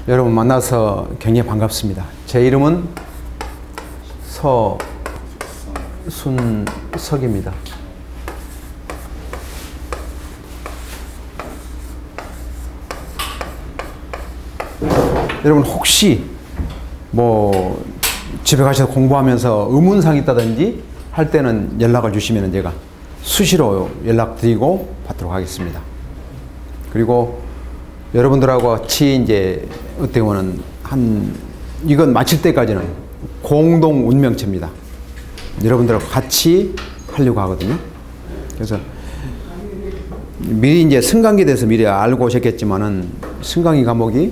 여러분 만나서 굉장히 반갑습니다. 제 이름은 서순석입니다. 여러분 혹시 뭐 집에 가셔서 공부하면서 의문사항이 있다든지 할 때는 연락을 주시면 제가 수시로 연락드리고 받도록 하겠습니다. 그리고 여러분들하고 같이 이제 어떻게 보면 이건 마칠 때까지는 공동 운명체입니다. 여러분들하고 같이 하려고 하거든요. 그래서 미리 이제 승강기에 대해서 미리 알고 오셨겠지만은 승강기 과목이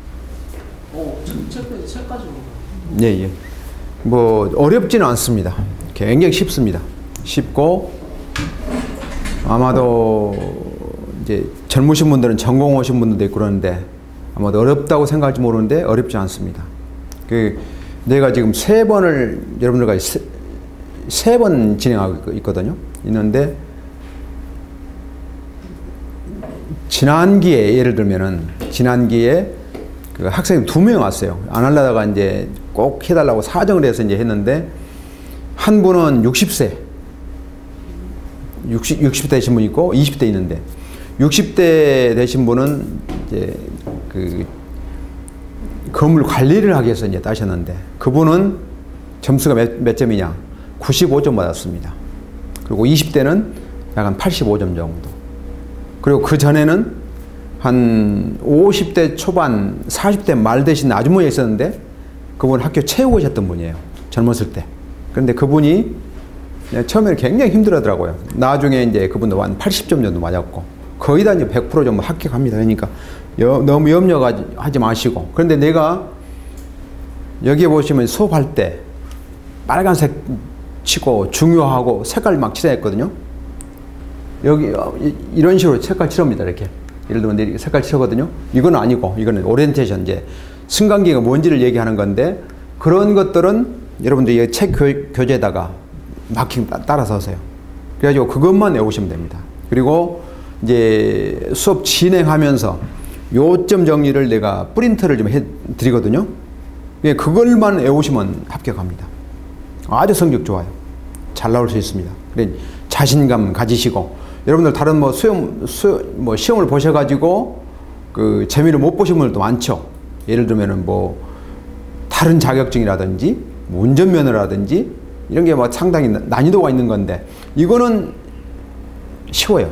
책까지 예. 뭐 어렵지는 않습니다. 굉장히 쉽습니다. 쉽고 아마도 이제 젊으신 분들은 전공 오신 분들도 있고 그러는데 아마도 어렵다고 생각할지 모르는데 어렵지 않습니다. 내가 지금 3번을 여러분들과 세 번 진행하고 있거든요. 있는데 지난기에 예를 들면은 지난기에 그 학생이 2명 왔어요. 안 하려다가 이제 꼭 해달라고 사정을 해서 이제 했는데 한 분은 60세 60대 되신 분 있고 20대 있는데 60대 되신 분은 이제 그 건물 관리를 하기 위해서 이제 따셨는데 그분은 점수가 몇 점이냐? 95점 받았습니다. 그리고 20대는 약간 85점 정도. 그리고 그 전에는 한 50대 초반, 40대 말 되신 아주머니가 있었는데 그분 학교 채우고 계셨던 분이에요. 젊었을 때. 그런데 그분이 처음에는 굉장히 힘들어하더라고요. 나중에 이제 그분도 한 80점 정도 맞았고 거의 다 이제 100% 정도 합격합니다. 그러니까 너무 염려하지 마시고. 그런데 내가 여기에 보시면 수업할 때 빨간색 치고 중요하고 색깔 막 칠했거든요. 여기 이런 식으로 색깔 칠합니다. 이렇게. 예를 들면 색깔 칠하거든요. 이건 아니고 이거는 오리엔테이션 이제 승강기가 뭔지를 얘기하는 건데 그런 것들은 여러분들이 책 교재에다가 마킹 따라서 하세요. 그래가지고 그것만 외우시면 됩니다. 그리고 이제 수업 진행하면서 요점 정리를 내가 프린트를 좀 해드리거든요. 그걸만 외우시면 합격합니다. 아주 성적 좋아요. 잘 나올 수 있습니다. 그래 자신감 가지시고 여러분들 다른 뭐 시험을 보셔가지고 그 재미를 못 보신 분들도 많죠. 예를 들면은 뭐 다른 자격증이라든지 뭐 운전면허라든지 이런 게 뭐 상당히 난이도가 있는 건데 이거는 쉬워요.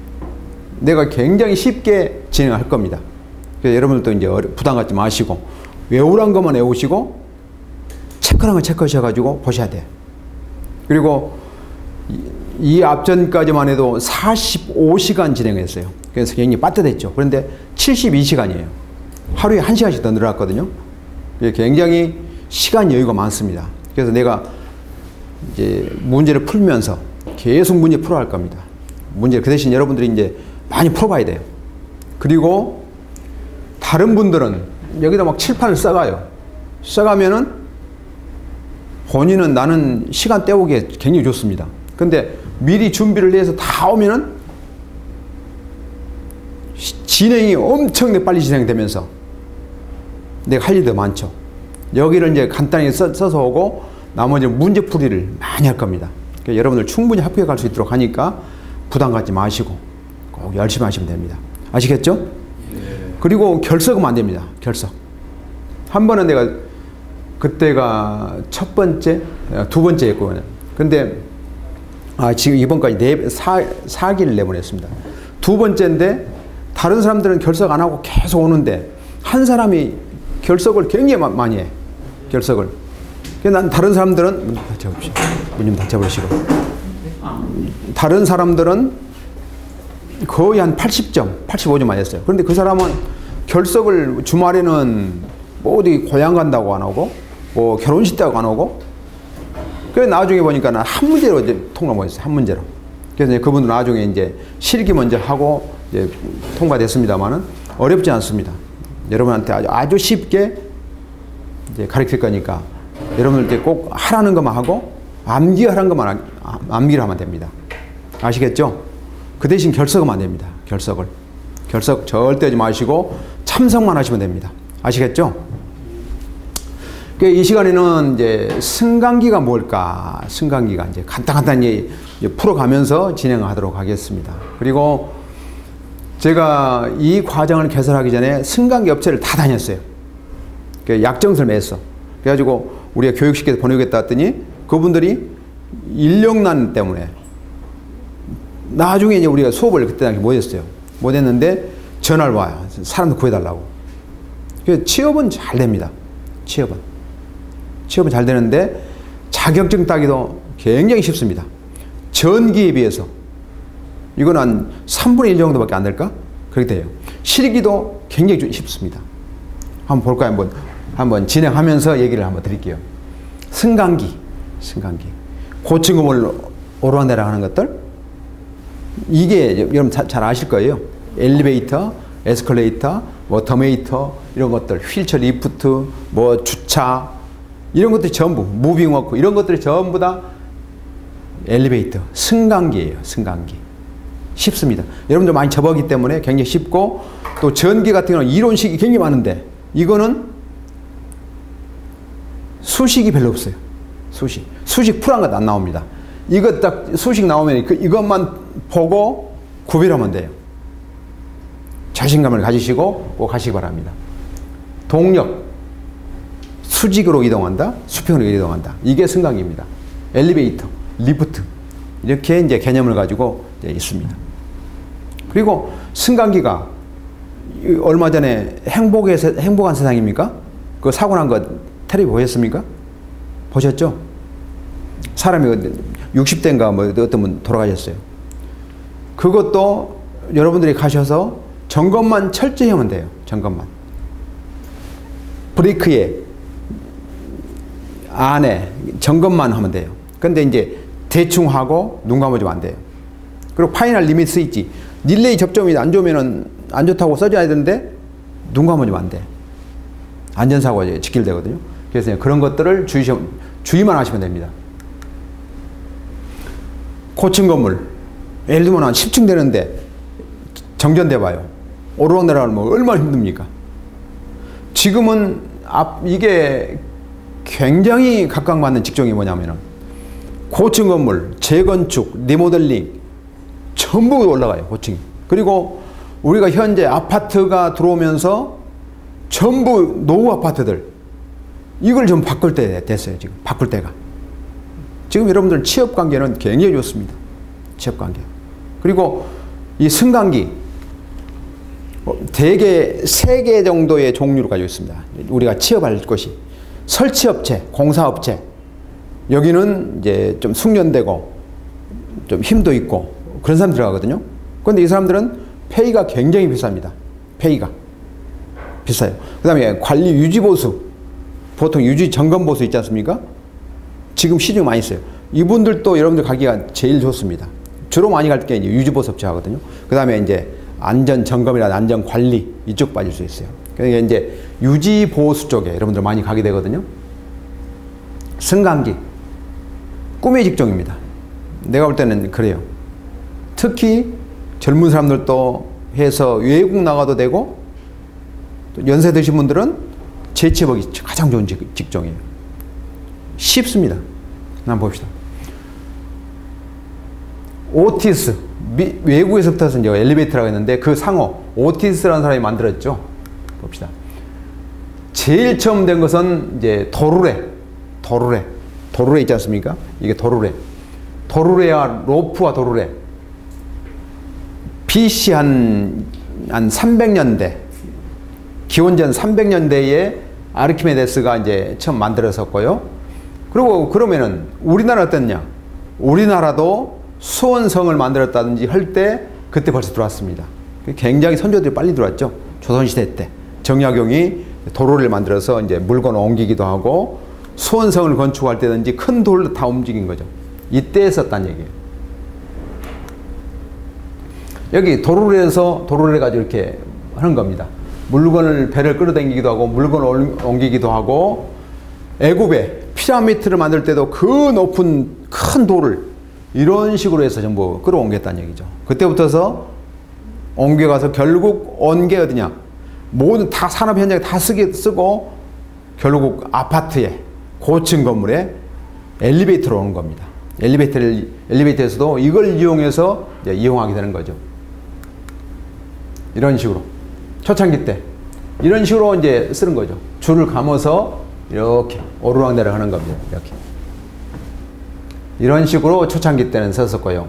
내가 굉장히 쉽게 진행할 겁니다. 그래서 여러분들도 이제 부담 갖지 마시고 외우란 것만 외우시고 체크란 거 체크하셔가지고 보셔야 돼요. 그리고 이 앞전까지만 해도 45시간 진행했어요. 그래서 굉장히 빠듯했죠. 그런데 72시간이에요. 하루에 1시간씩 더 늘어났거든요. 굉장히 시간 여유가 많습니다. 그래서 내가 이제 문제를 풀면서 계속 문제 풀어갈 겁니다. 문제 그 대신 여러분들이 이제 많이 풀어봐야 돼요. 그리고 다른 분들은 여기다 막 칠판을 써가요. 써가면은 본인은 나는 시간 때우기에 굉장히 좋습니다. 근데 미리 준비를 해서 다 오면은 진행이 엄청 빨리 진행되면서 내가 할 일도 많죠. 여기를 이제 간단히 써서 오고 나머지 문제풀이를 많이 할 겁니다. 그러니까 여러분들 충분히 합격할 수 있도록 하니까 부담 갖지 마시고 꼭 열심히 하시면 됩니다. 아시겠죠? 네. 그리고 결석은 안 됩니다. 결석. 한 번은 내가 그때가 첫 번째, 두 번째 했거든요. 근데 지금 이번까지 4기를 내보냈습니다. 두 번째인데 다른 사람들은 결석 안 하고 계속 오는데 한 사람이 결석을 굉장히 많이 해. 결석을. 난 다른 사람들은 문 좀 닫혀보시고 다른 사람들은 거의 한 80점, 85점 맞았어요. 그런데 그 사람은 결석을 주말에는 뭐 어디 고향 간다고 안 오고 뭐 결혼식 때하고 안 오고 그래서 나중에 보니까 한 문제로 이제 통과 못했어요. 한 문제로. 그래서 이제 그분은 나중에 이제 실기 먼저 하고 이제 통과됐습니다만은 어렵지 않습니다. 여러분한테 아주 쉽게 이제 가르칠 거니까 여러분들 꼭 하라는 것만 하고 암기하라는 것만 암기를 하면 됩니다. 아시겠죠? 그 대신 결석은 안 됩니다. 결석 절대 하지 마시고 참석만 하시면 됩니다. 아시겠죠? 이 시간에는 이제 승강기가 뭘까? 승강기가 이제 간단히 풀어가면서 진행하도록 하겠습니다. 그리고 제가 이 과정을 개설하기 전에 승강기 업체를 다 다녔어요. 약정서를 맺었어. 그래가지고 우리가 교육시켜서 보내겠다 했더니 그분들이 인력난 때문에 나중에 이제 우리가 수업을 그때 당시 못했어요. 못했는데 전화를 와요. 사람도 구해달라고. 취업은 잘 됩니다. 취업은 잘 되는데 자격증 따기도 굉장히 쉽습니다. 전기에 비해서 이건 한 3분의 1 정도밖에 안 될까? 그렇게 돼요. 실기도 굉장히 쉽습니다. 한번 볼까요? 한번 진행하면서 얘기를 한번 드릴게요. 승강기. 고층건물 오르락내락 하는 것들. 이게 여러분 잘 아실 거예요. 엘리베이터, 에스컬레이터, 더메이터 이런 것들, 휠체어 리프트, 주차 이런 것들이 전부 무빙워크 이런 것들이 전부 다 엘리베이터, 승강기예요. 승강기. 쉽습니다. 여러분들 많이 접하기 때문에 굉장히 쉽고 또 전기 같은 경우는 이론식이 굉장히 많은데 이거는 수식이 별로 없어요. 수식 풀한 것도 안 나옵니다. 이거 딱 수식 나오면 이것만 보고 구별하면 돼요. 자신감을 가지시고 꼭 하시기 바랍니다. 동력, 수직으로 이동한다, 수평으로 이동한다. 이게 승강기입니다. 엘리베이터, 리프트 이렇게 이제 개념을 가지고 이제 있습니다. 그리고 승강기가 얼마 전에 행복한 세상입니까? 그 사고 난 거 텔레비 보셨습니까? 보셨죠? 사람이 60대인가 어떤 분 돌아가셨어요. 그것도 여러분들이 가셔서 점검만 철저히 하면 돼요. 점검만. 브레이크에 안에 점검만 하면 돼요. 근데 이제 대충 하고 눈 감아주면 안 돼요. 그리고 파이널 리밋 스위치. 릴레이 접점이 안 좋으면은 안 좋다고 써줘야 되는데 눈 감아주면 안 돼. 안전사고가 직결되거든요. 그래서 그런 것들을 주의만 하시면 됩니다. 고층 건물. 예를 들면 한 10층 되는데 정전돼 봐요. 오르락내락하면 얼마나 힘듭니까? 지금은 이게 굉장히 각광받는 직종이 뭐냐면은 고층 건물, 재건축, 리모델링 전부 올라가요. 고층. 그리고 우리가 현재 아파트가 들어오면서 전부 노후 아파트들 이걸 좀 바꿀 때 됐어요. 지금 바꿀 때가. 지금 여러분들 취업 관계는 굉장히 좋습니다. 취업 관계. 그리고 이 승강기 대개 3개 정도의 종류를 가지고 있습니다. 우리가 취업할 것이 설치업체, 공사업체. 여기는 이제 좀 숙련되고 좀 힘도 있고 그런 사람 들어가거든요. 그런데 이 사람들은 페이가 굉장히 비쌉니다. 페이가 비싸요. 그 다음에 관리 유지보수, 보통 유지 점검보수 있지 않습니까? 지금 시중에 많이 있어요. 이분들도 여러분들 가기가 제일 좋습니다. 주로 많이 갈 게 유지보수 업체 하거든요. 그 다음에 이제 안전점검이나 안전관리 이쪽 빠질 수 있어요. 그러니까 이제 유지보수 쪽에 여러분들 많이 가게 되거든요. 승강기 꿈의 직종입니다. 내가 볼 때는 그래요. 특히 젊은 사람들도 해서 외국 나가도 되고 또 연세 드신 분들은 재취업하기 가장 좋은 직종이에요. 쉽습니다. 한번 봅시다. 오티스 외국에서부터 이제 엘리베이터라고 했는데 그 상호 오티스라는 사람이 만들었죠. 봅시다. 제일 처음 된 것은 이제 도르래 있지 않습니까? 이게 도르래와 로프와 도르래. BC 한 300년대 기원전 300년대에 아르키메데스가 이제 처음 만들었었고요. 그리고 그러면은 우리나라 어땠냐? 우리나라도 수원성을 만들었다든지 할 때 그때 벌써 들어왔습니다. 굉장히 선조들이 빨리 들어왔죠. 조선시대 때 정약용이 도로를 만들어서 이제 물건을 옮기기도 하고 수원성을 건축할 때든지 큰 돌로 다 움직인 거죠. 이때 썼다는 얘기예요. 여기 도로에서 도로를 가지고 이렇게 하는 겁니다. 물건을 배를 끌어당기기도 하고 물건을 옮기기도 하고 애굽에 피라미드를 만들 때도 그 높은 큰 돌을 이런 식으로 해서 전부 끌어옮겼다는 얘기죠. 그때부터서 옮겨가서 결국 온 게 어디냐? 모든 다 산업 현장에 다 쓰고 결국 아파트에 고층 건물에 엘리베이터로 오는 겁니다. 엘리베이터에서도 이걸 이용해서 이용하게 되는 거죠. 이런 식으로 초창기 때 이런 식으로 이제 쓰는 거죠. 줄을 감아서 이렇게 오르락내리락 하는 겁니다. 이렇게 이런 식으로 초창기 때는 썼었고요.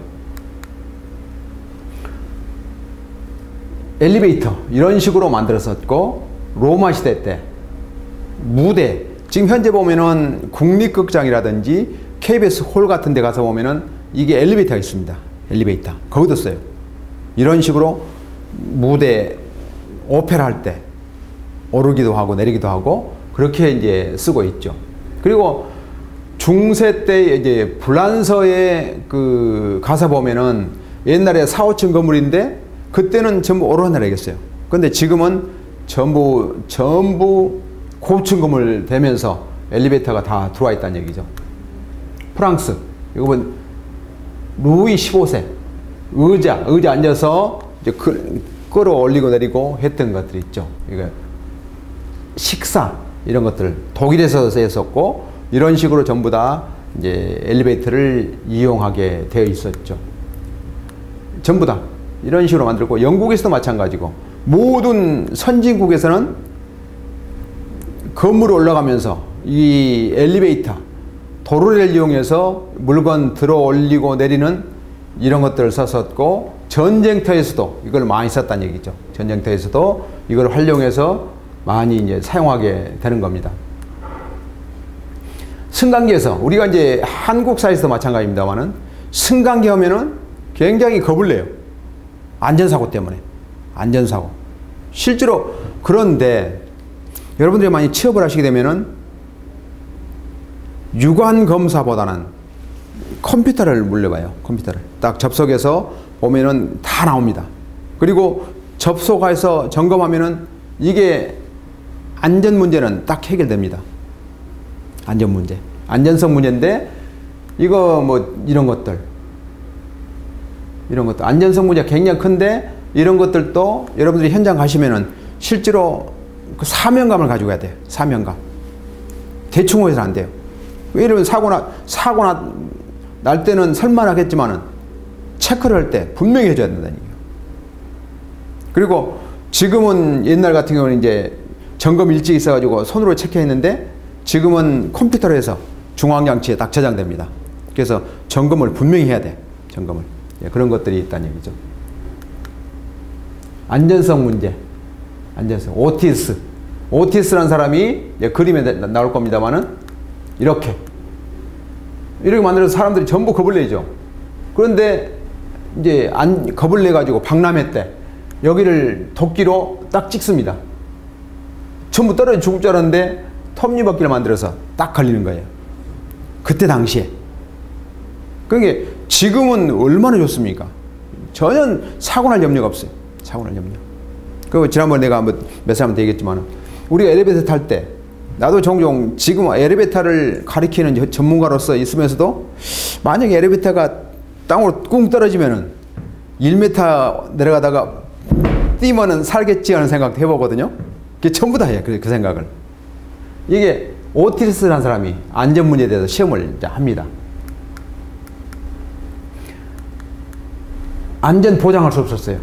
엘리베이터 이런 식으로 만들었었고, 로마 시대 때 무대, 지금 현재 보면은 국립극장이라든지 KBS 홀 같은 데 가서 보면은 이게 엘리베이터가 있습니다. 엘리베이터 거기도 써요. 이런 식으로 무대 오페라 할 때 오르기도 하고 내리기도 하고 그렇게 이제 쓰고 있죠. 그리고 중세 때 이제 불란서에 그 가서 보면은 옛날에 4, 5층 건물인데 그때는 전부 오르락내리락했어요. 근데 지금은 전부 고층 건물 되면서 엘리베이터가 다 들어와 있다는 얘기죠. 프랑스, 이거 보면 루이 15세 의자 앉아서 이제 끌어올리고 내리고 했던 것들이 있죠. 이거 식사 이런 것들 독일에서 쓰였었고, 이런 식으로 전부 다 이제 엘리베이터를 이용하게 되어 있었죠. 전부 다 이런 식으로 만들고, 영국에서도 마찬가지고, 모든 선진국에서는 건물에 올라가면서 이 엘리베이터 도로를 이용해서 물건 들어 올리고 내리는 이런 것들을 썼었고, 전쟁터에서도 이걸 많이 썼다는 얘기죠. 전쟁터에서도 이걸 활용해서 많이 이제 사용하게 되는 겁니다. 승강기에서 우리가 이제 한국사에서도 마찬가지입니다만은 승강기 하면은 굉장히 겁을 내요. 안전사고 때문에. 안전사고. 실제로 그런데 여러분들이 많이 취업을 하시게 되면은 유관검사보다는 컴퓨터를 물려봐요. 컴퓨터를. 딱 접속해서 보면은 다 나옵니다. 그리고 접속해서 점검하면은 이게 안전 문제는 딱 해결됩니다. 안전 문제. 안전성 문제인데 이거 뭐 이런 것들. 안전성 문제가 굉장히 큰데 이런 것들도 여러분들이 현장 가시면은 실제로 그 사명감을 가지고 가야 돼요. 사명감. 대충 해서는 안 돼요. 왜냐면 사고 날 때는 설만하겠지만은 체크를 할 때 분명히 해줘야 된다는 얘기예요. 그리고 지금은 옛날 같은 경우는 이제 점검 일찍 있어가지고 손으로 체크했는데 지금은 컴퓨터로 해서 중앙장치에 딱 저장됩니다. 그래서 점검을 분명히 해야 돼. 점검을. 예, 그런 것들이 있다는 얘기죠. 안전성 문제. 안전성. 오티스라는 사람이 그림에 나올 겁니다만은 이렇게 만들어서 사람들이 전부 겁을 내죠. 그런데 이제 겁을 내가지고 박람회 때 여기를 도끼로 딱 찍습니다. 전부 떨어져 죽을 줄 알았는데 톱니바퀴를 만들어서 딱 걸리는 거예요. 그때 당시에. 그러니까 지금은 얼마나 좋습니까? 전혀 사고 날 염려가 없어요. 사고 날 염려. 그 지난번에 내가 몇 사람한테 얘기했지만 우리가 엘리베이터 탈 때 나도 종종 지금 엘리베이터를 가리키는 전문가로서 있으면서도 만약에 엘리베이터가 땅으로 꿍 떨어지면은 1m 내려가다가 뛰면은 살겠지 하는 생각도 해보거든요. 그게 전부 다 해요. 그 생각을. 이게 오티스라는 사람이 안전 문제에 대해서 시험을 이제 합니다. 안전 보장할 수 없었어요.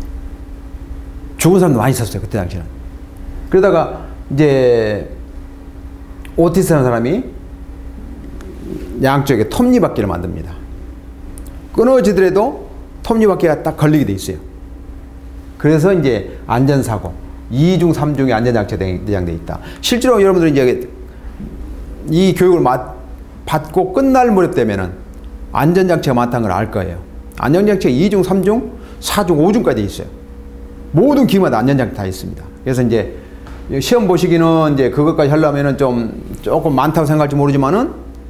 죽은 사람도 많이 있었어요. 그때 당시에는. 그러다가 이제 오티스라는 사람이 양쪽에 톱니바퀴를 만듭니다. 끊어지더라도 톱니바퀴가 딱 걸리게 돼 있어요. 그래서 이제 안전사고 2중, 3중의 안전장치가 내장되어 있다. 실제로 여러분들이 이제 이 교육을 받고 끝날 무렵 되면은 안전장치가 많다는 걸 알 거예요. 안전장치가 2중, 3중, 4중, 5중까지 있어요. 모든 기마다 안전장치 다 있습니다. 그래서 이제 시험 보시기는 이제 그것까지 하려면은 조금 많다고 생각할지 모르지만은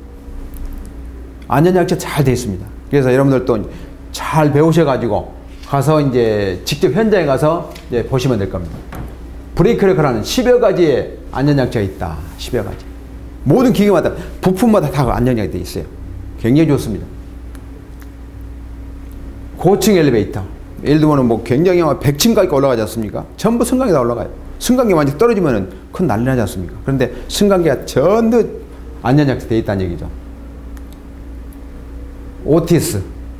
안전장치가 잘 되어 있습니다. 그래서 여러분들도 잘 배우셔가지고 가서 이제 직접 현장에 가서 이제 보시면 될 겁니다. 브레이크 레커라는 10여 가지의 안전장치가 있다. 10여 가지. 모든 기계마다, 부품마다 다 안전장치가 되어 있어요. 굉장히 좋습니다. 고층 엘리베이터. 예를 들면 뭐 굉장히 100층까지 올라가지 않습니까? 전부 승강이 다 올라가요. 승강기 만약 떨어지면 큰 난리 나지 않습니까? 그런데 승강기가 전부 안전장치 되어 있다는 얘기죠. 오티스.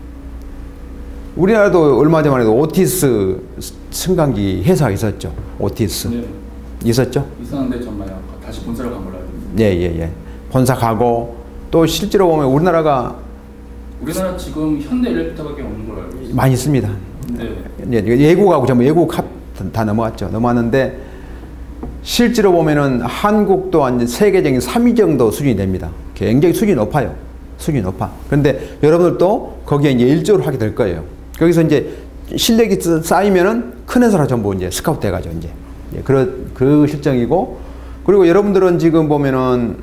우리나라도 얼마 전만 해도 오티스 승강기 회사가 있었죠. 오티스. 네. 있었죠? 있었는데 정말 다시 본사로 간 걸로 알고 있습니다. 예. 본사 가고 또 실제로 보면 우리나라 지금 현대 엘리베이터밖에 없는 걸로 알고 있습니다. 많이 있습니다. 네. 외국하고 전부 외국 다 넘어왔죠. 넘어왔는데 실제로 보면은 한국도 완전 세계적인 3위 정도 수준이 됩니다. 굉장히 수준이 높아요. 수준이 높아. 그런데 여러분들도 거기에 이제 일조를 하게 될 거예요. 거기서 이제 실력이 쌓이면은 큰 회사로 전부 이제 스카우트 돼가죠. 이제 그 실정이고, 그리고 여러분들은 지금 보면은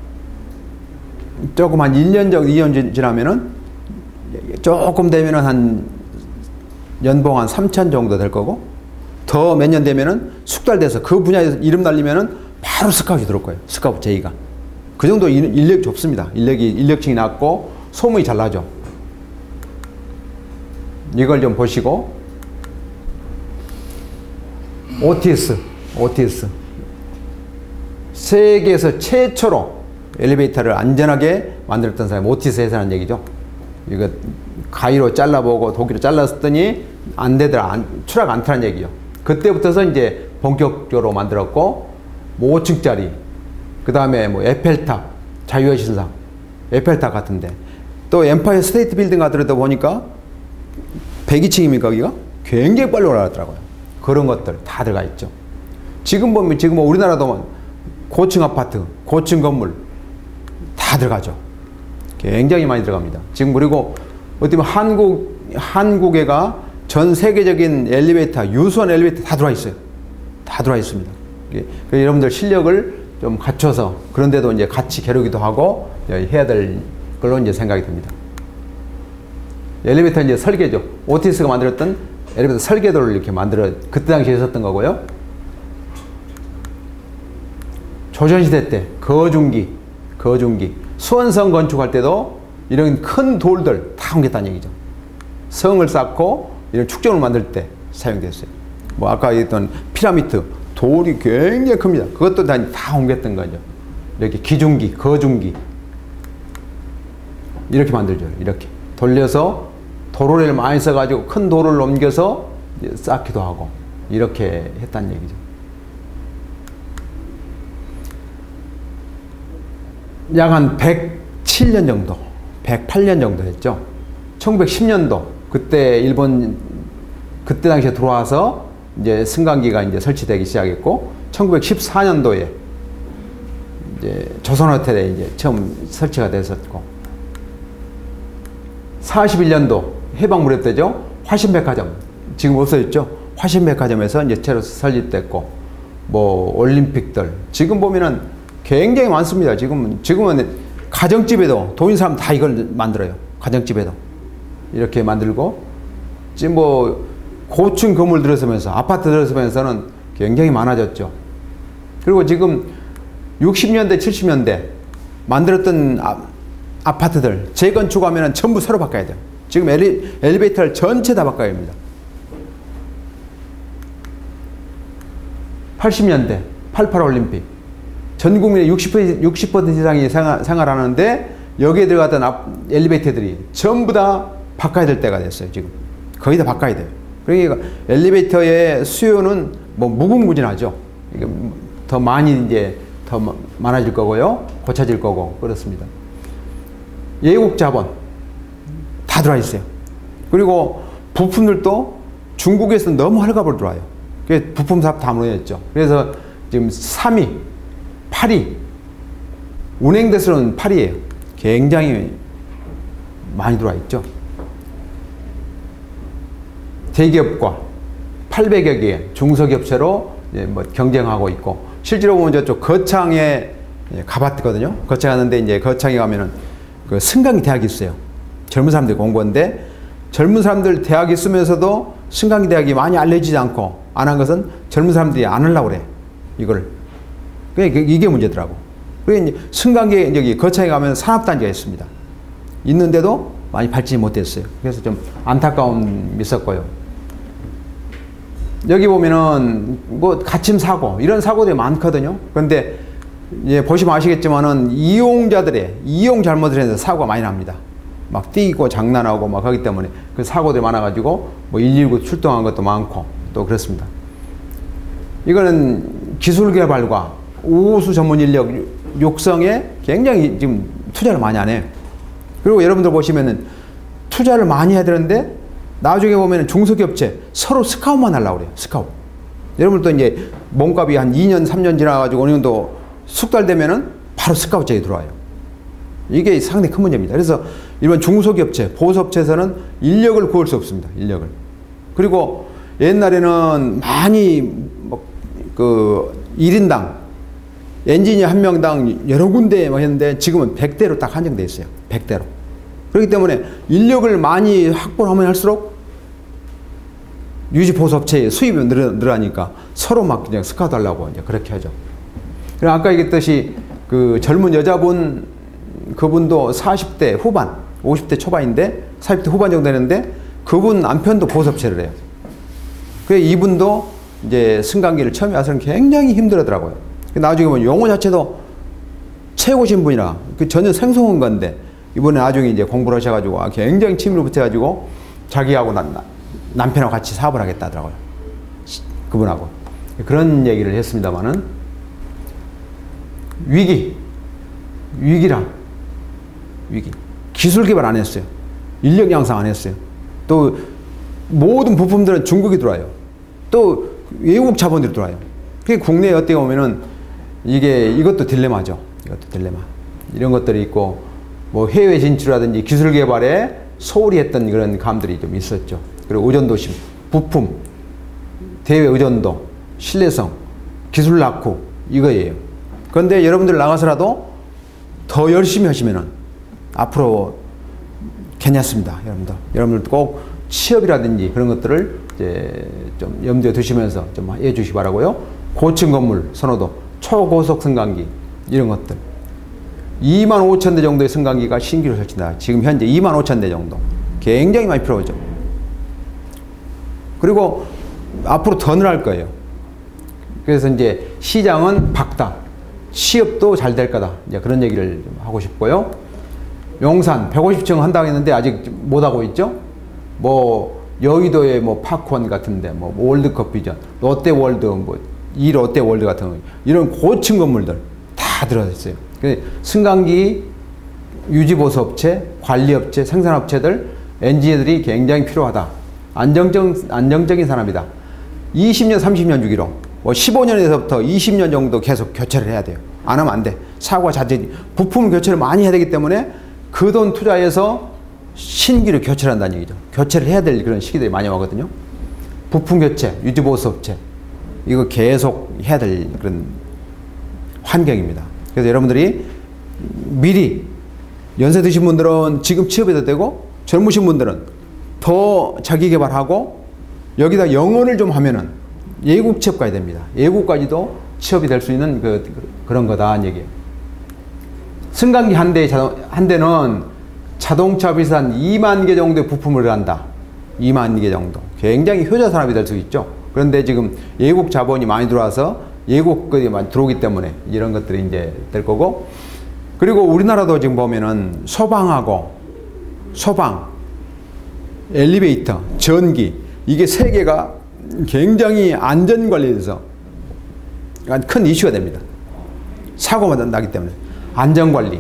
조금 한 1년 정도, 2년 지나면은 조금 되면은 한 연봉 한 3천 정도 될 거고, 더 몇 년 되면은 숙달돼서 그 분야에서 이름 날리면은 바로 스카웃이 들어올 거예요. 스카웃 제의가. 그 정도 인력이 좁습니다. 인력층이 낮고 소문이 잘 나죠. 이걸 좀 보시고, 오티스. 세계에서 최초로 엘리베이터를 안전하게 만들었던 사람이 오티스 회사라는 얘기죠. 이거 가위로 잘라보고 도끼로 잘랐더니 안 되더라. 추락 안 타는 얘기죠. 그때부터서 이제 본격적으로 만들었고, 뭐 5층짜리, 그 다음에 뭐 에펠탑, 자유의 신상, 에펠탑 같은데, 또 엠파이어 스테이트 빌딩 같은 데 보니까 102층입니까, 거기가? 굉장히 빨리 올라가더라고요. 그런 것들 다 들어가 있죠. 지금 보면, 지금 뭐 우리나라도 고층 아파트, 고층 건물 다 들어가죠. 굉장히 많이 들어갑니다. 지금 그리고 어떻게 보면 한국에가 전 세계적인 엘리베이터, 유수한 엘리베이터 다 들어와 있어요. 다 들어와 있습니다. 그래서 여러분들 실력을 좀 갖춰서 그런데도 이제 같이 겨루기도 하고 해야 될 걸로 이제 생각이 듭니다. 엘리베이터 이제 설계죠. 오티스가 만들었던 엘리베이터 설계도를 이렇게 그때 당시에 있었던 거고요. 조선시대 때 거중기, 수원성 건축할 때도 이런 큰 돌들 다 옮겼다는 얘기죠. 성을 쌓고 이런 축전을 만들 때 사용됐어요. 뭐 아까 얘기했던 피라미드, 돌이 굉장히 큽니다. 그것도 다 옮겼던 거죠. 이렇게 기중기, 거중기 이렇게 만들죠. 이렇게 돌려서 도로를 많이 써가지고 큰 돌을 옮겨서 쌓기도 하고 이렇게 했다는 얘기죠. 약 한 107년 정도, 108년 정도 했죠. 1910년도 그때 일본 그때 당시에 들어와서 이제 승강기가 이제 설치되기 시작했고, 1914년도에 이제 조선호텔에 이제 처음 설치가 됐었고, 41년도 해방 무렵 때죠. 화신백화점 지금 없어졌죠. 화신백화점에서 이제 새로 설립됐고, 뭐 올림픽들 지금 보면은 굉장히 많습니다. 지금은 가정집에도 돈 있는 사람 다 이걸 만들어요. 가정집에도 이렇게 만들고, 지금 뭐 고층 건물 들어서면서 아파트 들어서면서는 굉장히 많아졌죠. 그리고 지금 60년대 70년대 만들었던 아파트들 재건축하면 전부 새로 바꿔야 돼요. 지금 엘리베이터를 전체 다 바꿔야 합니다. 80년대 88 올림픽 전 국민의 60% 이상이 생활하는데 여기에 들어갔던 엘리베이터들이 전부 다 바꿔야 될 때가 됐어요. 지금 거의 다 바꿔야 돼요. 그러니까 엘리베이터의 수요는 뭐 무궁무진하죠. 더 많이 이제 더 많아질 거고요, 고쳐질 거고 그렇습니다. 외국 자본 다 들어와 있어요. 그리고 부품들도 중국에서 너무 헐값으로 들어와요. 부품 사업 다 무너졌죠. 그래서 지금 3위, 8위, 운행대수는 8위예요. 굉장히 많이 들어와 있죠. 대기업과 800여 개의 중소기업체로 뭐 경쟁하고 있고, 실제로 보면 저쪽 거창에 가봤거든요. 거창에 갔는데 이제 거창에 가면은 그 승강기 대학이 있어요. 젊은 사람들이 공부인데, 젊은 사람들 대학이 있으면서도 승강기 대학이 많이 알려지지 않고 안 한 것은 젊은 사람들이 안 하려고 그래. 이걸. 이게 문제더라고. 그래서 이제 승강기 여기 거창에 가면 산업단지가 있습니다. 있는데도 많이 발전이 못됐어요. 그래서 좀 안타까움이 있었고요. 여기 보면은 뭐 갇힘 사고 이런 사고들이 많거든요. 그런데 예, 보시면 아시겠지만은 이용자들의 이용 잘못을 해서 사고가 많이 납니다. 막 뛰고 장난하고 막 하기 때문에 그 사고들이 많아가지고 뭐 119 출동한 것도 많고 또 그렇습니다. 이거는 기술 개발과 우수 전문 인력 육성에 굉장히 지금 투자를 많이 안 해요. 그리고 여러분들 보시면은 투자를 많이 해야 되는데 나중에 보면은 중소기업체 서로 스카웃만 하려고 그래요. 스카웃. 여러분들 또 이제 몸값이 한 2년, 3년 지나가지고 어느 정도 숙달되면은 바로 스카웃제에 들어와요. 이게 상당히 큰 문제입니다. 그래서 일반 중소기업체, 보수업체에서는 인력을 구할 수 없습니다. 인력을. 그리고 옛날에는 많이 뭐 그 1인당 엔지니어 한 명당 여러 군데 했는데 지금은 100대로 딱 한정되어 있어요. 100대로. 그렇기 때문에 인력을 많이 확보하면 할수록 유지 보수업체의 수입이 늘어나니까 서로 막 그냥 스카우트 하려고 이제 그렇게 하죠. 그리고 아까 얘기했듯이 그 젊은 여자분 그분도 40대 후반, 50대 초반인데 40대 후반 정도 되는데 그분 남편도 보수업체를 해요. 그래서 이분도 이제 승강기를 처음에 와서는 굉장히 힘들더라고요. 나중에 보면 용어 자체도 최고 신분이라 그 전혀 생소한 건데 이번에 나중에 이제 공부를 하셔가지고 굉장히 취미를 붙여가지고 자기하고 남편하고 같이 사업을 하겠다 하더라고요. 그분하고. 그런 얘기를 했습니다만은 위기란 위기. 기술 개발 안 했어요. 인력 양성 안 했어요. 또 모든 부품들은 중국이 들어와요. 또 외국 자본들이 들어와요. 그게 국내에 어떻게 보면은 이것도 딜레마죠. 이것도 딜레마. 이런 것들이 있고 뭐 해외 진출이라든지 기술 개발에 소홀히 했던 그런 감들이 좀 있었죠. 그리고 의존도심, 부품, 대외 의존도, 신뢰성, 기술 낙후 이거예요. 그런데 여러분들 나가서라도 더 열심히 하시면은 앞으로 괜찮습니다. 여러분들 꼭 취업이라든지 그런 것들을 이제 좀 염두에 두시면서 좀 해주시기 바라고요. 고층 건물 선호도, 초고속 승강기 이런 것들 25,000대 정도의 승강기가 신규로 설치된다. 지금 현재 25,000대 정도. 굉장히 많이 필요하죠. 그리고 앞으로 더 늘어날 거예요. 그래서 이제 시장은 밝다. 취업도 잘 될 거다. 이제 그런 얘기를 좀 하고 싶고요. 용산 150층 한다고 했는데 아직 못 하고 있죠. 뭐 여의도의 뭐 파크원 같은데 뭐 월드컵 비전, 롯데월드 뭐 이 롯데월드 같은 거 이런 고층 건물들 다 들어있어요. 승강기 유지보수업체, 관리업체, 생산업체들, 엔지니어들이 굉장히 필요하다. 안정적인 산업이다. 20년, 30년 주기로 뭐 15년에서부터 20년 정도 계속 교체를 해야 돼요. 안 하면 안 돼. 사고가 잦아지. 부품 교체를 많이 해야 되기 때문에 그 돈 투자해서 신규로 교체를 한다는 얘기죠. 교체를 해야 될 그런 시기들이 많이 오거든요. 부품 교체, 유지보수업체 이거 계속 해야 될 그런 환경입니다. 그래서 여러분들이 미리 연세 드신 분들은 지금 취업해도 되고 젊으신 분들은 더 자기 개발하고 여기다 영어를 좀 하면은 예국 취업 가야 됩니다. 예국까지도 취업이 될 수 있는 그런 거다 얘기예요. 승강기 한 대는 자동차 비슷한 2만 개 정도의 부품을 한다. 2만 개 정도. 굉장히 효자 산업이 될 수 있죠. 그런데 지금 예국 자본이 많이 들어와서 예국 것이 많이 들어오기 때문에 이런 것들이 이제 될 거고, 그리고 우리나라도 지금 보면은 소방, 엘리베이터, 전기 이게 세 개가 굉장히 안전 관리에 대해서 큰 이슈가 됩니다. 사고가 나기 때문에 안전 관리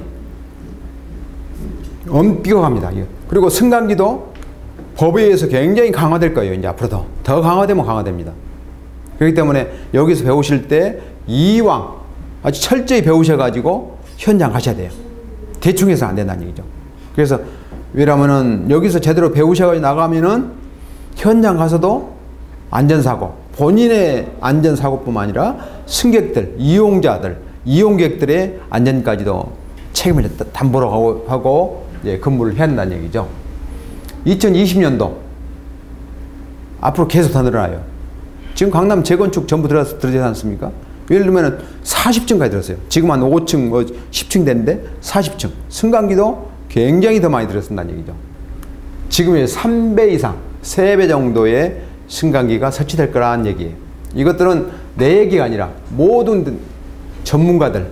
엄격합니다. 그리고 승강기도 법에 의해서 굉장히 강화될 거예요. 이제 앞으로 더 강화되면 강화됩니다. 그렇기 때문에 여기서 배우실 때 이왕 아주 철저히 배우셔가지고 현장 가셔야 돼요. 대충 해서 안 된다는 얘기죠. 그래서 왜냐면은 여기서 제대로 배우셔가지고 나가면은 현장 가서도 안전사고, 본인의 안전사고뿐만 아니라 승객들, 이용객들의 안전까지도 책임을 담보로 하고 근무를 해야 한다는 얘기죠. 2020년도 앞으로 계속 더 늘어나요. 지금 강남 재건축 전부 들어지지 않습니까? 예를 들면 40층까지 들었어요. 지금 한 5층, 10층 됐는데 40층. 승강기도 굉장히 더 많이 들어선다는 얘기죠. 지금의 3배 이상, 3배 정도의 승강기가 설치될 거라는 얘기예요. 이것들은 내 얘기가 아니라 모든 전문가들,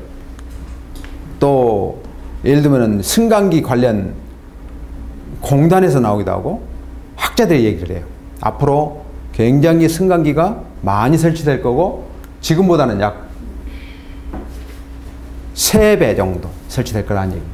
또 예를 들면 승강기 관련 공단에서 나오기도 하고 학자들이 얘기를 해요. 앞으로 굉장히 승강기가 많이 설치될 거고 지금보다는 약 3배 정도 설치될 거라는 얘기.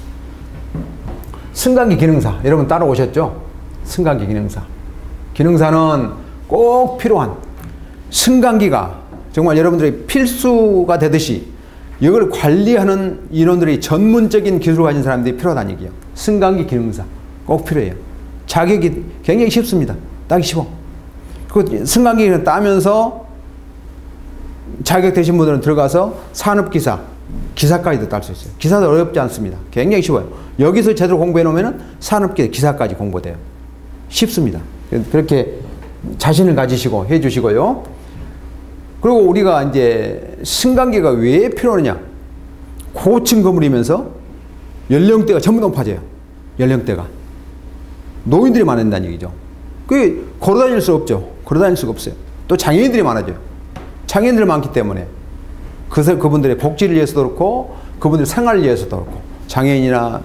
승강기 기능사, 여러분 따라오셨죠? 승강기 기능사. 기능사는 꼭 필요한, 승강기가 정말 여러분들의 필수가 되듯이 이걸 관리하는 인원들이 전문적인 기술을 가진 사람들이 필요하다는 얘기예요. 승강기 기능사 꼭 필요해요. 자격이 굉장히 쉽습니다. 따기 쉬워. 그 승강기를 따면서 자격 되신 분들은 들어가서 산업기사, 기사까지도 딸 수 있어요. 기사도 어렵지 않습니다. 굉장히 쉬워요. 여기서 제대로 공부해 놓으면 산업기사, 기사까지 공부돼요. 쉽습니다. 그렇게 자신을 가지시고 해 주시고요. 그리고 우리가 이제 승강기가 왜 필요하느냐? 고층 건물이면서 연령대가 전부 높아져요. 연령대가. 노인들이 많아진다는 얘기죠. 그게 걸어 다닐 수 없죠. 걸어 다닐 수가 없어요. 또 장애인들이 많아져요. 장애인들이 많기 때문에 그분들의 복지를 위해서도 그렇고 그분들의 생활을 위해서도 그렇고 장애인이나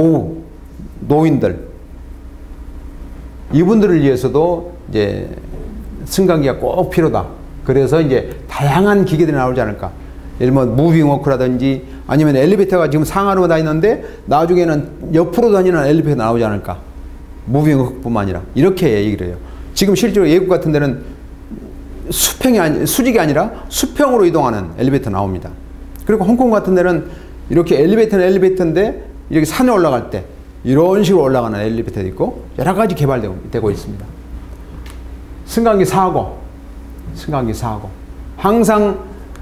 노인들 이분들을 위해서도 이제 승강기가 꼭 필요다. 그래서 이제 다양한 기계들이 나오지 않을까. 예를 들면 무빙워크라든지 아니면 엘리베이터가 지금 상하로 다니는데 나중에는 옆으로 다니는 엘리베이터 나오지 않을까. 무빙워크뿐만 아니라 이렇게 얘기를 해요. 지금 실제로 외국 같은 데는 수직이 아니라 수평으로 이동하는 엘리베이터 나옵니다. 그리고 홍콩 같은 데는 이렇게 엘리베이터는 엘리베이터인데 이렇게 산에 올라갈 때 이런 식으로 올라가는 엘리베이터도 있고 여러 가지 개발되고 있습니다. 승강기 사고. 항상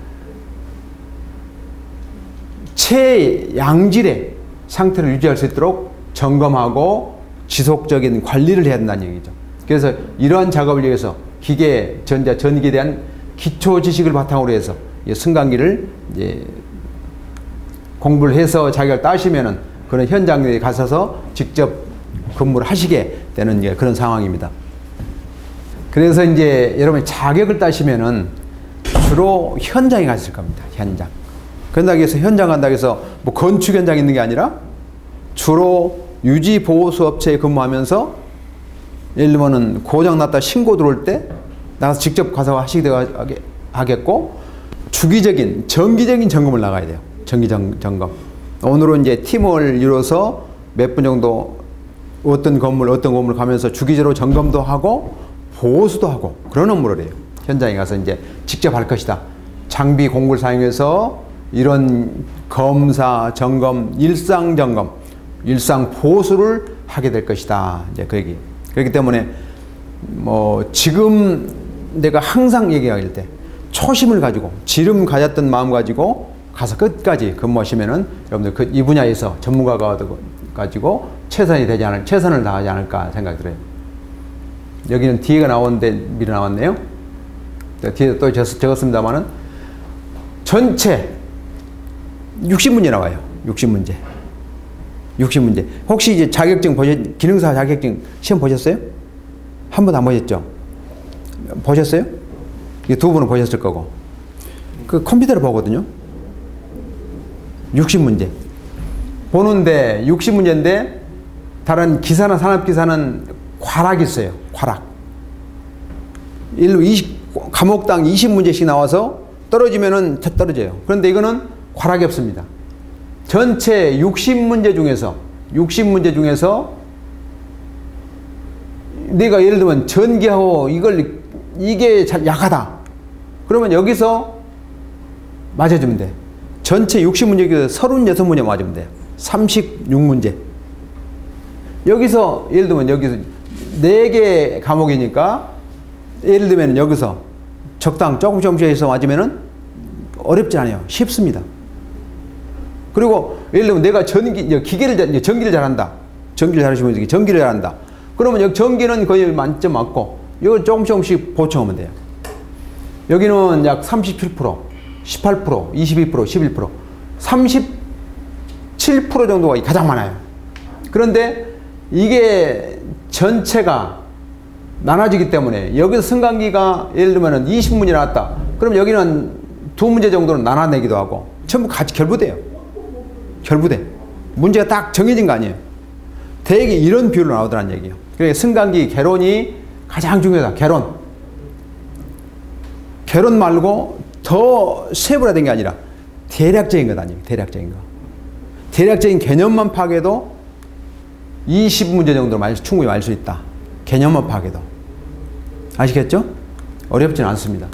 최양질의 상태를 유지할 수 있도록 점검하고 지속적인 관리를 해야 된다는 얘기죠. 그래서 이러한 작업을 위해서 기계, 전자, 전기에 대한 기초 지식을 바탕으로 해서 승강기를 이제 공부를 해서 자격을 따시면은 그런 현장에 가셔서 직접 근무를 하시게 되는 그런 상황입니다. 그래서 이제 여러분이 자격을 따시면은 주로 현장에 가실 겁니다. 현장. 그런다고 해서 현장 간다고 해서 뭐 건축 현장에 있는 게 아니라 주로 유지 보호수 업체에 근무하면서 예를 들면은 고장 났다 신고 들어올 때 나가서 직접 가서 하겠고 주기적인 정기적인 점검을 나가야 돼요. 정기 점검. 오늘은 이제 팀을 이뤄서 몇 분 정도 어떤 건물 가면서 주기적으로 점검도 하고 보수도 하고 그런 업무를 해요. 현장에 가서 이제 직접 할 것이다. 장비 공구를 사용해서 이런 검사, 점검, 일상 점검, 일상 보수를 하게 될 것이다. 이제 그 얘기. 그렇기 때문에 뭐 지금 내가 항상 얘기할 때 초심을 가지고 지름 가졌던 마음 가지고 가서 끝까지 근무하시면은 여러분들 이 분야에서 전문가가 가지고 최선을 다하지 않을까 생각이 들어요. 여기는 뒤에가 나오는데 미리 나왔네요. 뒤에 또 적었습니다만은 전체 60문제 나와요. 60문제. 혹시 이제 자격증 기능사 자격증 시험 보셨어요? 한 번도 안 보셨죠? 보셨어요? 이 두 분은 보셨을 거고. 그 컴퓨터로 보거든요. 60문제. 보는데 60문제인데 다른 기사나 산업기사는 과락이 있어요. 과락. 과목당 20문제씩 나와서 떨어지면은 떨어져요. 그런데 이거는 과락이 없습니다. 전체 60문제 중에서 내가 예를 들면 전기하고 이게 잘 약하다. 그러면 여기서 맞아주면 돼. 전체 60문제 중에서 36문제 맞으면 돼요. 36문제. 여기서 예를 들면 여기서 4개 과목이니까 예를 들면 여기서 적당 조금씩 해서 맞으면은 어렵지 않아요. 쉽습니다. 그리고 예를 들면 내가 전기를 잘한다. 전기를 잘하시면 분이 전기를 잘한다. 그러면 여기 전기는 거의 만점 맞고 이걸 조금씩 보충하면 돼요. 여기는 약 37%, 18%, 22%, 11%, 37% 정도가 가장 많아요. 그런데 이게 전체가 나눠지기 때문에 여기서 승강기가 예를 들면 20문제 나왔다. 그럼 여기는 2문제 정도는 나눠내기도 하고 전부 같이 결부돼요. 결부돼. 문제가 딱 정해진 거 아니에요. 대개 이런 비율로 나오더란 얘기예요. 그러니까 승강기 개론이 가장 중요하다. 개론. 개론 말고 더 세분화된 게 아니라 대략적인 것 아니에요. 대략적인 거. 대략적인 개념만 파악해도 20문제 정도 충분히 말 수 있다. 개념만 파악해도. 아시겠죠? 어렵지는 않습니다.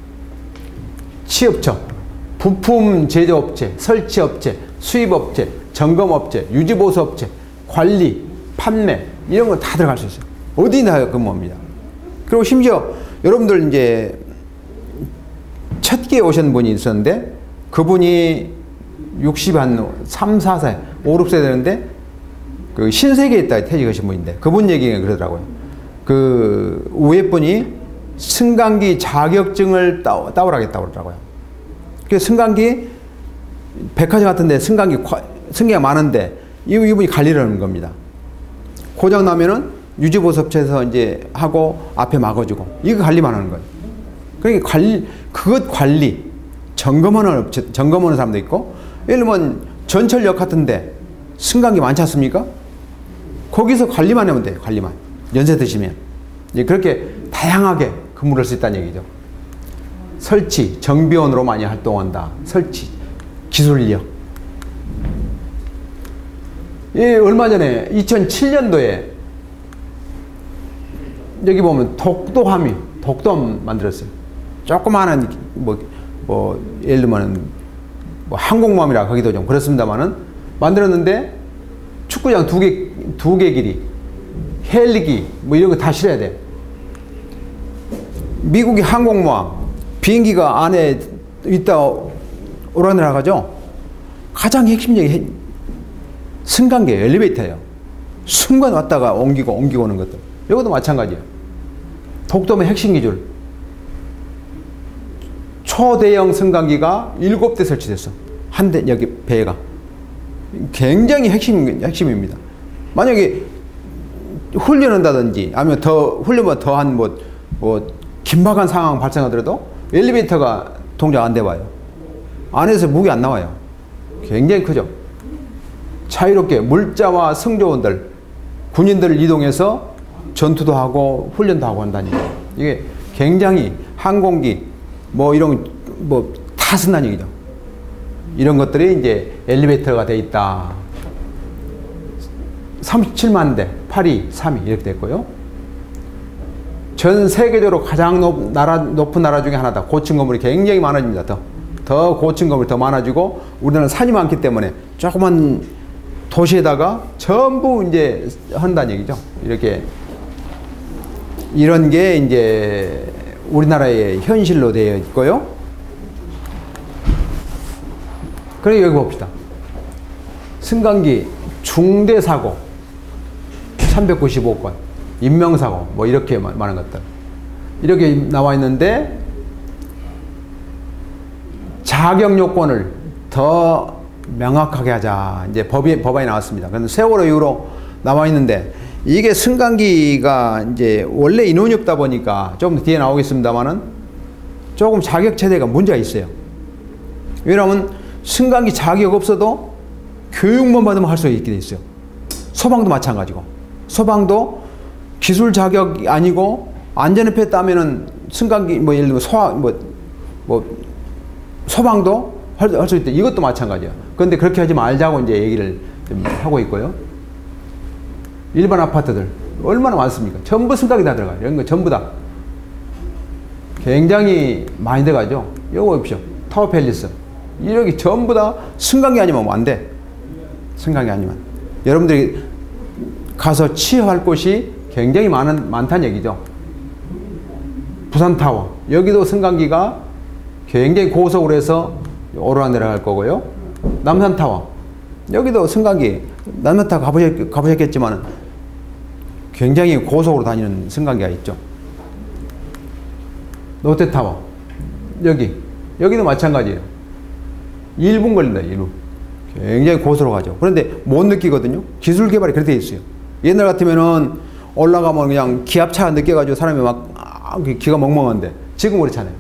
취업처, 부품 제조업체, 설치업체, 수입업체, 점검업체, 유지보수업체, 관리, 판매 이런 거 다 들어갈 수 있어요. 어디나 근무합니다. 그리고 심지어 여러분들 이제 첫 기회에 오신 분이 있었는데 그분이 60한 3, 4세, 5, 6세 되는데 그 신세계에 있다 퇴직하신 분인데 그분 얘기가 그러더라고요. 그 위에 분이 승강기 자격증을 따오라겠다고 그러더라고요. 그래서 승강기 백화점 같은데 승강기가 많은데 이분이 관리를 하는 겁니다. 고장 나면은 유지보수업체에서 이제 하고 앞에 막아주고 이거 관리만 하는 거예요. 그러니까 그것 관리 점검하는 사람도 있고 예를 들면 전철역 같은데 승강기 많지 않습니까? 거기서 관리만 하면 돼요. 관리만. 연세 드시면. 그렇게 다양하게 근무를 할 수 있다는 얘기죠. 설치, 정비원으로 많이 활동한다. 설치, 기술력. 얼마 전에 2007년도에 여기 보면 독도함 만들었어요. 조그마한 예를 들면 항공모함이라 거기도 좀 그렇습니다만은 만들었는데 축구장 두 개 길이 헬기 이런 거 다 실어야 돼. 미국의 항공모함 비행기가 안에 있다 오르내려가죠. 가장 핵심적인 승강기 엘리베이터예요. 순간 왔다가 옮기고 오는 것들. 이것도 마찬가지예요. 독도의 핵심 기술. 초대형 승강기가 7대 설치됐어. 한 대 여기 배가. 굉장히 핵심입니다. 만약에 훈련한다든지 아니면 훈련보다 더한 긴박한 상황 발생하더라도 엘리베이터가 동작 안 돼봐요. 안에서 무기 안 나와요. 굉장히 크죠. 자유롭게 물자와 승조원들, 군인들을 이동해서 전투도 하고 훈련도 하고 한다니. 이게 굉장히 항공기 이런 다 쓴다는 얘기죠. 이런 것들이 이제 엘리베이터가 돼 있다. 37만 대, 8위, 3위 이렇게 됐고요. 전 세계적으로 가장 높은 나라 중에 하나다. 고층 건물이 굉장히 많아집니다. 더 고층 건물이 더 많아지고 우리나라는 산이 많기 때문에 조그만 도시에다가 전부 이제 한다는 얘기죠. 이런 게 이제 우리나라의 현실로 되어 있고요. 그리고 여기 봅시다. 승강기 중대사고 395건, 인명사고 이렇게 많은 것들 이렇게 나와 있는데 자격 요건을 더 명확하게 하자. 이제 법안이 나왔습니다. 그런데 세월호 이후로 나와 있는데 이게 승강기가 이제 원래 인원이 없다 보니까 좀 뒤에 나오겠습니다만은 조금 자격 체계가 문제가 있어요. 왜냐하면 승강기 자격 없어도 교육만 받으면 할 수 있게 돼 있어요. 소방도 마찬가지고. 소방도 기술 자격이 아니고 안전협회 따면은 승강기 예를 들면 소방도 할 수 있다. 이것도 마찬가지야. 그런데 그렇게 하지 말자고 이제 얘기를 좀 하고 있고요. 일반 아파트들 얼마나 많습니까? 전부 승강기 다 들어가요. 이런 거 전부 다 굉장히 많이 들어가죠. 이거 보십시오. 타워팰리스 이렇게 전부 다 승강기 아니면 안 돼. 승강기 아니면 여러분들이 가서 취업할 곳이 굉장히 많다는 얘기죠. 부산타워 여기도 승강기가 굉장히 고속으로 해서 오르락내리락 거고요. 남산타워 여기도 승강기 남산타워 가보셨겠지만 굉장히 고속으로 다니는 승강기가 있죠. 롯데타워 여기도 마찬가지예요. 1분 걸린다. 1분 굉장히 고속으로 가죠. 그런데 못 느끼거든요. 기술 개발이 그렇게 돼 있어요. 옛날 같으면은 올라가면 그냥 기압차 느껴가지고 사람이 막 기가 멍멍한데 지금 그렇잖아요.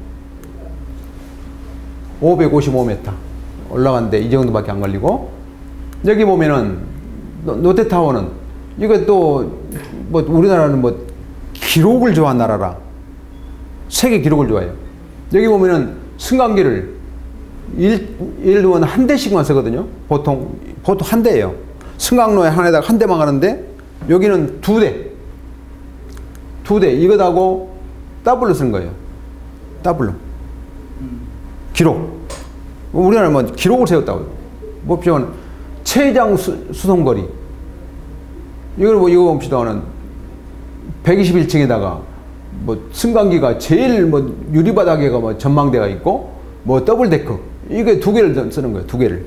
555m 올라갔는데 이 정도밖에 안 걸리고, 여기 보면은 롯데타워는 이거 또 뭐 우리나라는 뭐 기록을 좋아하는 나라라 세계 기록을 좋아해요. 여기 보면은 승강기를 예를 들면 한 대씩만 쓰거든요. 보통 한 대예요. 승강로에 하나에다가 한 대만 가는데 여기는 두 대 이것하고 더블로 쓰는 거예요. 더블로. 기록. 우리나라는 뭐 기록을 세웠다고요. 뭐 비교하면 최장 수송거리. 이거 봅시다는 121층에다가 뭐 승강기가 제일 뭐 유리바닥에가 뭐 전망대가 있고 뭐 더블데크 이게 두 개를 쓰는 거예요. 두 개를.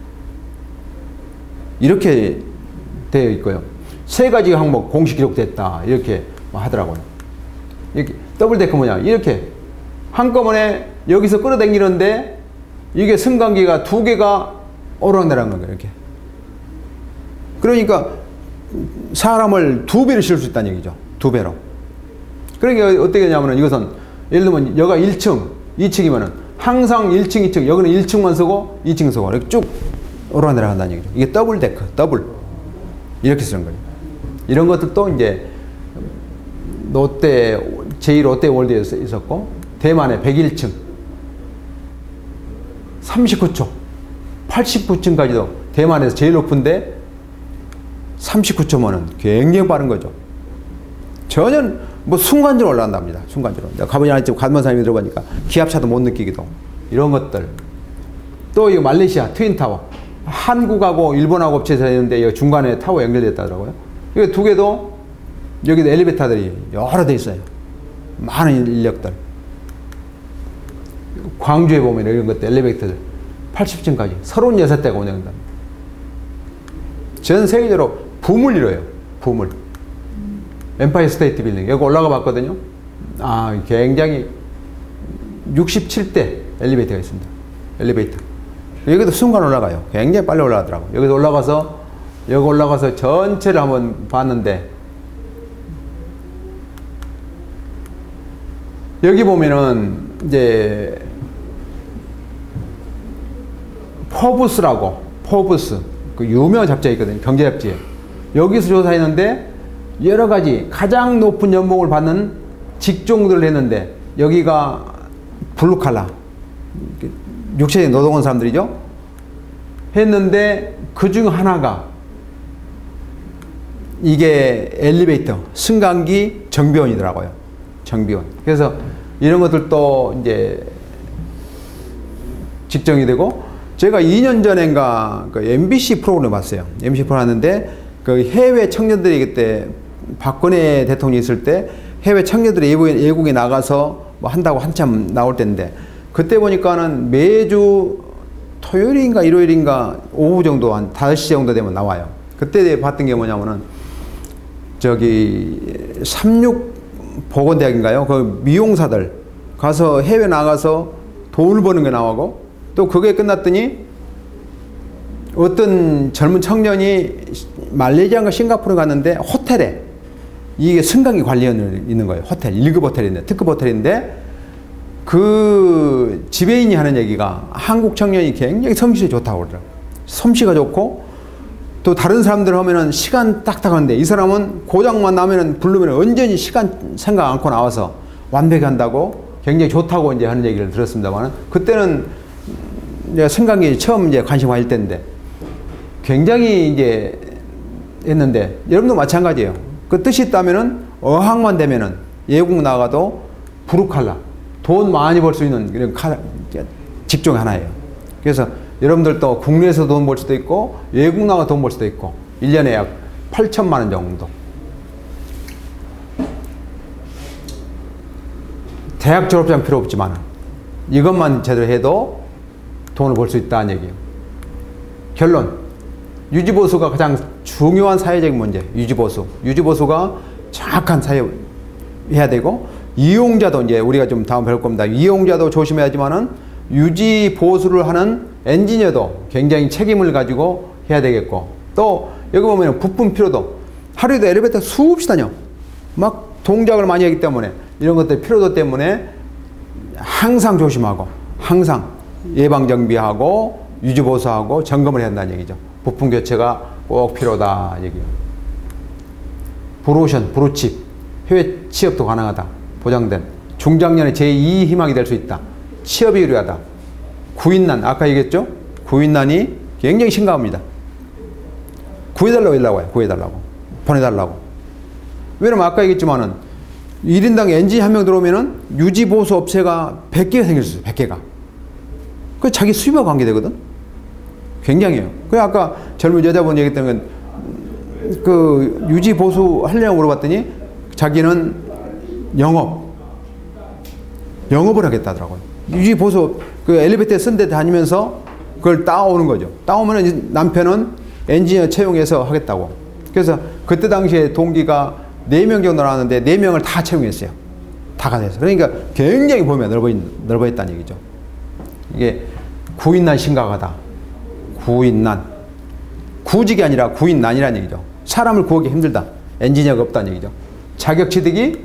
이렇게 되어 있고요. 세 가지 항목 공식 기록됐다 이렇게 하더라고요. 이렇게 더블데크 뭐냐 이렇게 한꺼번에 여기서 끌어당기는데 이게 승강기가 두 개가 오르락내리락 하는 거예요. 이렇게. 그러니까 사람을 두 배를 실을 수 있다는 얘기죠. 두 배로. 그러니까 어떻게 되냐면은 이것은 예를 들면 여기가 1층, 2층이면은 항상 1층, 2층, 여기는 1층만 쓰고 2층 쓰고 이렇게 쭉 오르락내리락 한다는 얘기죠. 이게 더블 데크, 더블. 이렇게 쓰는 거예요. 이런 것들도 이제 제2롯데월드에 있었고, 대만의 101층, 39초, 89층까지도 대만에서 제일 높은데 39초면은 굉장히 빠른 거죠. 전혀 뭐 순간적으로 올라간답니다. 순간적으로. 내가 가보지 않았지만 가본 사람이 들어보니까 기압차도 못 느끼기도. 이런 것들. 또 이 말레이시아 트윈타워. 한국하고 일본하고 업체에서 했는데 이 중간에 타워 연결됐다더라고요. 이거 두 개도 여기도 엘리베이터들이 여러 대 있어요. 많은 인력들. 광주에 보면 이런 것들 엘리베이터들 80층까지 36대가 운영된다. 전 세계적으로 붐을 이뤄요. 붐을. 엠파이어 스테이트 빌딩 여기 올라가 봤거든요. 굉장히 67대 엘리베이터가 있습니다. 엘리베이터. 여기도 순간 올라가요. 굉장히 빨리 올라가더라고요. 여기서 올라가서 전체를 한번 봤는데, 여기 보면은 이제 포브스 그 유명한 잡지가 있거든요. 경제 잡지에. 여기서 조사했는데 여러 가지 가장 높은 연봉을 받는 직종들을 했는데, 여기가 블루칼라 육체적인 노동한 사람들이죠. 했는데 그 중 하나가 이게 엘리베이터, 승강기 정비원이더라고요. 정비원. 그래서 이런 것들도 이제 직정이 되고, 제가 2년 전인가 그 MBC 프로그램을 봤어요. MBC 프로그램 하는데 그 해외 청년들이 그때 박근혜 대통령이 있을 때 해외 청년들이 외국에 나가서 뭐 한다고 한참 나올 때인데, 그때 보니까는 매주 토요일인가 일요일인가 오후 정도 한 5시 정도 되면 나와요. 그때 봤던 게 뭐냐면은 저기 삼육보건대학인가요? 그 미용사들 가서 해외 나가서 돈을 버는 게 나오고, 또 그게 끝났더니 어떤 젊은 청년이 말레이시아인가 싱가포르 갔는데 호텔에 이게 승강기 관리원이 있는 거예요. 호텔, 1급 호텔인데, 특급 호텔인데, 그 지배인이 하는 얘기가 한국 청년이 굉장히 솜씨가 좋다고 그러더라고요. 솜씨가 좋고, 또 다른 사람들 하면은 시간 딱딱한데 이 사람은 고장만 나면은 부르면 언제니 시간 생각 않고 나와서 완벽히 한다고 굉장히 좋다고 이제 하는 얘기를 들었습니다만, 그때는 이제 승강기 처음 이제 관심 가질 때인데 굉장히 이제 했는데, 여러분도 마찬가지예요. 그 뜻이 있다면은 어학만 되면은 외국 나가도 브루칼라 돈 많이 벌 수 있는 그런 직종 하나예요. 그래서 여러분들도 국내에서 돈 벌 수도 있고 외국 나가 돈 벌 수도 있고 1년에 약 8천만 원 정도. 대학 졸업장 필요 없지만 이것만 제대로 해도 돈을 벌 수 있다는 얘기예요. 결론. 유지보수가 가장 중요한 사회적인 문제. 유지보수가 정확한 사회 해야 되고, 이용자도 이제 우리가 좀 다음 배울 겁니다. 이용자도 조심해야지만은 유지보수를 하는 엔지니어도 굉장히 책임을 가지고 해야 되겠고, 또 여기 보면 부품 필요도 하루에도 엘리베이터 수없이 다녀. 막 동작을 많이 하기 때문에 이런 것들 피로도 때문에 항상 조심하고 항상 예방정비하고 유지보수하고 점검을 해야 한다는 얘기죠. 부품 교체가 꼭 필요하다 얘기예요. 브루오션, 브루칩, 해외 취업도 가능하다. 보장된. 중장년의 제2 희망이 될 수 있다. 취업이 유리하다. 구인난, 아까 얘기했죠? 구인난이 굉장히 심각합니다. 구해달라고 하려고 해요. 구해달라고. 보내달라고. 왜냐면 아까 얘기했지만은 1인당 엔진 한 명 들어오면은 유지보수 업체가 100개가 생길 수 있어요. 100개가. 그 자기 수입하고 관계되거든? 굉장해요. 그래 아까 젊은 여자분 얘기했던 그 유지보수 하려고 물어봤더니 자기는 영업을 하겠다더라고요. 유지보수 그 엘리베이터에 쓴 데 다니면서 그걸 따오는 거죠. 따오면은 남편은 엔지니어 채용해서 하겠다고. 그래서 그때 당시에 동기가 4명 정도 나왔는데 4명을 다 채용했어요. 다 가져서. 그러니까 굉장히 범위가 넓어있다는 얘기죠. 이게 구인난 심각하다. 구인난. 구직이 아니라 구인난이라는 얘기죠. 사람을 구하기 힘들다. 엔지니어가 없다는 얘기죠. 자격취득이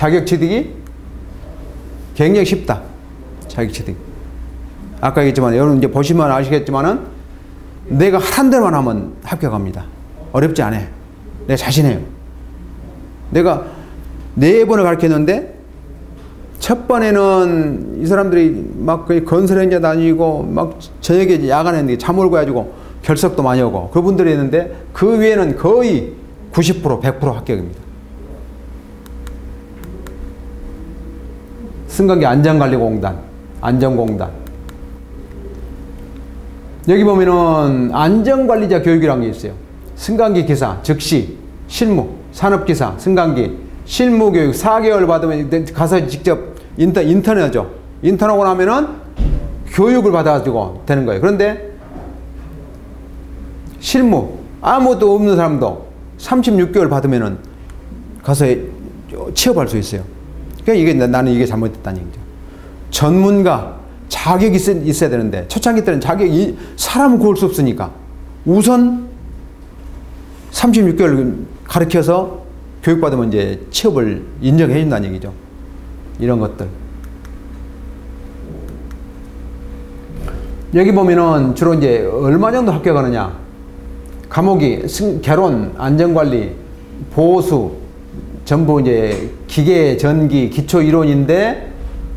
굉장히 쉽다. 자격취득. 아까 얘기했지만 여러분 이제 보시면 아시겠지만은 내가 하란 대로만 하면 합격합니다. 어렵지 않아요. 내가 자신해요. 내가 4번을 가르쳤는데 첫 번에는 이 사람들이 막 거의 건설 현장 다니고 막 저녁에 야간에 잠 올고 해가지고 결석도 많이 오고 그분들이 있는데 그 위에는 거의 90% 100% 합격입니다. 승강기 안전관리공단, 안전공단. 여기 보면은 안전관리자 교육이라는 게 있어요. 승강기 기사, 즉시, 실무, 산업기사, 승강기, 실무교육 4개월 받으면 가서 직접 인턴하죠. 인턴하고 나면은 교육을 받아가지고 되는 거예요. 그런데 실무, 아무것도 없는 사람도 36개월 받으면은 가서 취업할 수 있어요. 그러니까 이게 나는 이게 잘못됐다는 얘기죠. 전문가, 자격이 있어야 되는데 초창기 때는 자격이 사람을 구할 수 없으니까 우선 36개월 가르쳐서 교육받으면 이제 취업을 인정해 준다는 얘기죠. 이런 것들. 여기 보면은 주로 이제 얼마 정도 합격하느냐. 과목이 결혼, 안전관리, 보수, 전부 이제 기계, 전기, 기초 이론인데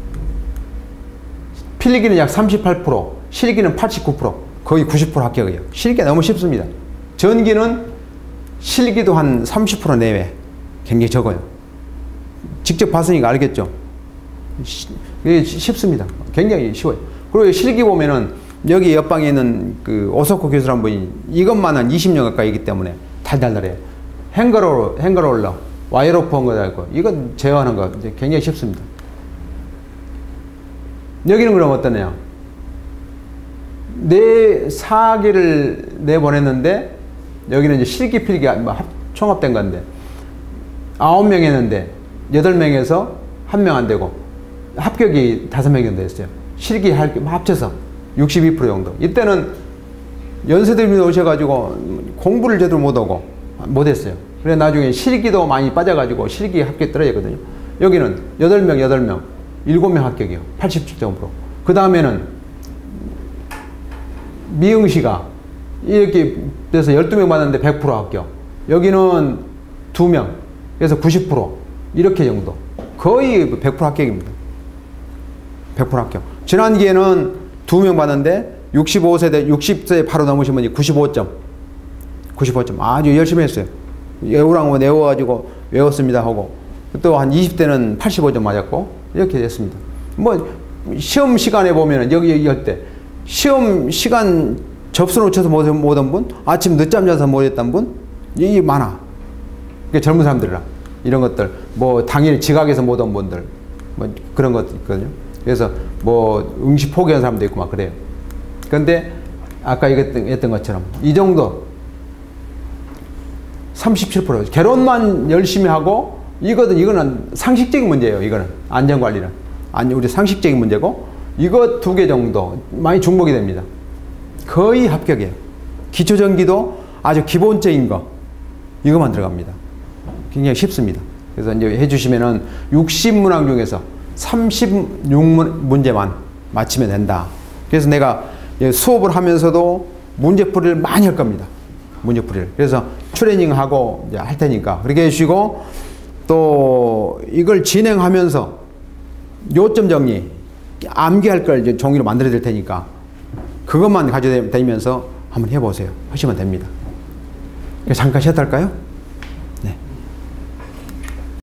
필기는 약 38%, 실기는 89%, 거의 90% 합격이에요. 실기가 너무 쉽습니다. 전기는 실기도 한 30% 내외. 굉장히 적어요. 직접 봤으니까 알겠죠. 이게 쉽습니다. 굉장히 쉬워요. 그리고 실기 보면은 여기 옆방에 있는 그 오석호 교수 한 분이 이것만 한 20년 가까이기 때문에 달달달해요. 행거롤러, 와이어로프 한 거다 있고 이건 제어하는 거 굉장히 쉽습니다. 여기는 그럼 어떠냐? 4개를 내보냈는데 여기는 이제 실기 필기 총합된 건데 9명 했는데 8명에서 1명 안 되고 합격이 5명 정도 됐어요. 실기 합쳐서 62% 정도. 이때는 연세대비 오셔가지고 공부를 제대로 못하고 못했어요. 그래 나중에 실기도 많이 빠져가지고 실기 합격 떨어졌거든요. 여기는 8명 7명 합격이요. 87.5%. 그 다음에는 미응시가 이렇게 돼서 12명 받았는데 100% 합격. 여기는 2명. 그래서 90% 이렇게 정도. 거의 100% 합격입니다. 100% 합격. 지난 기회는 2명 받았는데 60세 바로 넘으신 분이 95점. 아주 열심히 했어요. 외우라고 외워가지고 외웠습니다 하고 또 한 20대는 85점 맞았고 이렇게 됐습니다. 뭐 시험 시간에 보면은 여기 할 때 시험 시간 접수 놓쳐서 못 온 분, 아침 늦잠 자서 못 했던 분, 이게 많아. 그러니까 젊은 사람들이랑 이런 것들, 뭐 당일 지각해서 못 온 분들, 뭐 그런 것도 있거든요. 그래서 뭐 응시 포기한 사람도 있고 막 그래요. 그런데 아까 얘기했던 것처럼 이 정도 37% 결혼만 열심히 하고 이거는 상식적인 문제예요. 이거는 안전관리는 우리 상식적인 문제고 이거 2개 정도 많이 중복이 됩니다. 거의 합격이에요. 기초전기도 아주 기본적인 거 이거만 들어갑니다. 굉장히 쉽습니다. 그래서 이제 해주시면은 60문항 중에서 36문제만 맞히면 된다. 그래서 내가 수업을 하면서도 문제풀이를 많이 할 겁니다. 문제풀이를. 그래서 트레이닝하고 이제 할 테니까 그렇게 해주시고, 또 이걸 진행하면서 요점 정리, 암기할 걸 이제 종이로 만들어 드릴 테니까 그것만 가져다니면서 한번 해보세요. 하시면 됩니다. 잠깐 쉬었다 할까요?